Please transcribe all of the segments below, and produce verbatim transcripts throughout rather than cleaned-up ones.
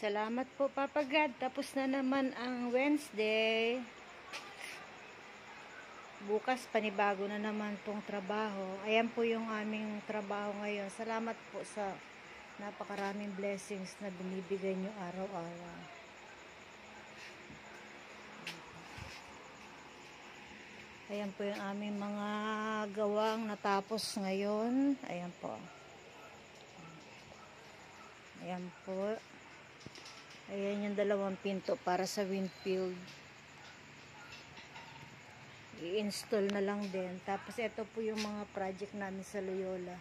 Salamat po, Papa God. Tapos na naman ang Wednesday. Bukas, panibago na naman tong trabaho. Ayan po yung aming trabaho ngayon. Salamat po sa napakaraming blessings na binibigay nyo araw-araw. Ayan po yung aming mga gawang natapos ngayon. Ayan po. Ayan po. Ayan yung dalawang pinto para sa windfield. I-install na lang din. Tapos ito po yung mga project namin sa Loyola.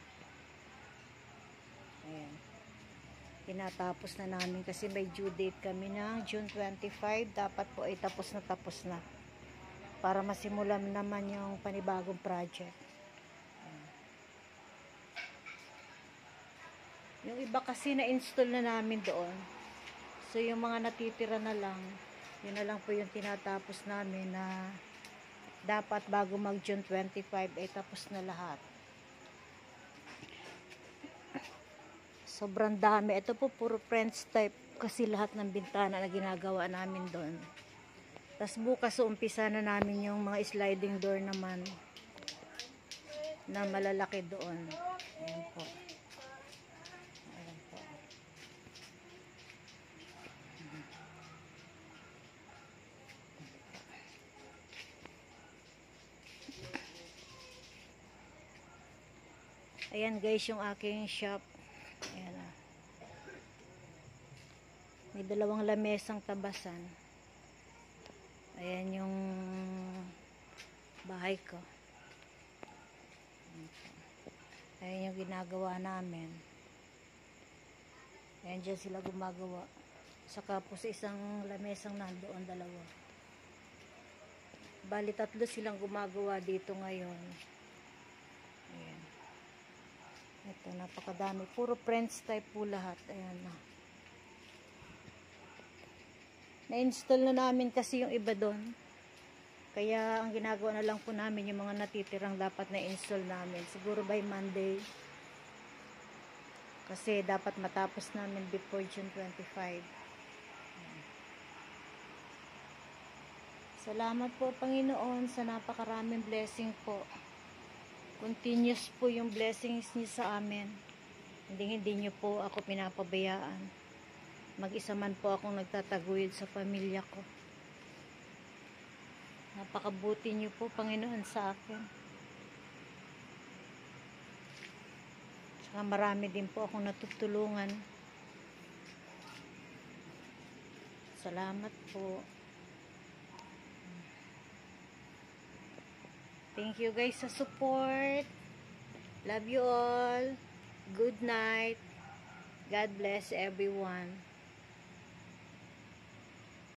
Ayan. Tinatapos na namin kasi may due date kami ng June twenty-five. Dapat po ay tapos na tapos na. Para masimulan naman yung panibagong project. Ayan. Yung iba kasi na-install na namin doon. So yung mga natitira na lang, yun na lang po yung tinatapos namin na dapat bago mag June twenty-five ay tapos na lahat. Sobrang dami. Ito po puro French type kasi lahat ng bintana na ginagawa namin doon. Tapos bukas umpisa na namin yung mga sliding door naman na malalaki doon. Ayan po. Ayan po. Ayan guys yung aking shop. Ayan ah. May dalawang lamesang tabasan. Ayan yung bahay ko. Ayan yung ginagawa namin. Ayan dyan sila gumagawa. Saka po sa isang lamesang nandoon dalawa. Bali tatlo silang gumagawa dito ngayon. Ayan. Ito napakadami. Puro French type po lahat. Ayan na. Na-install na namin kasi yung iba doon. Kaya ang ginagawa na lang po namin yung mga natitirang dapat na-install namin. Siguro by Monday. Kasi dapat matapos namin before June twenty-five. Salamat po Panginoon sa napakaraming blessing po. Continuous po yung blessings niyo sa amin. Hindi hindi niyo po ako pinapabayaan. Mag-isa man po akong nagtataguyod sa pamilya ko. Napakabuti niyo po, Panginoon, sa akin. Saka marami din po akong natutulungan. Salamat po. Thank you guys sa support. Love you all. Good night. God bless everyone.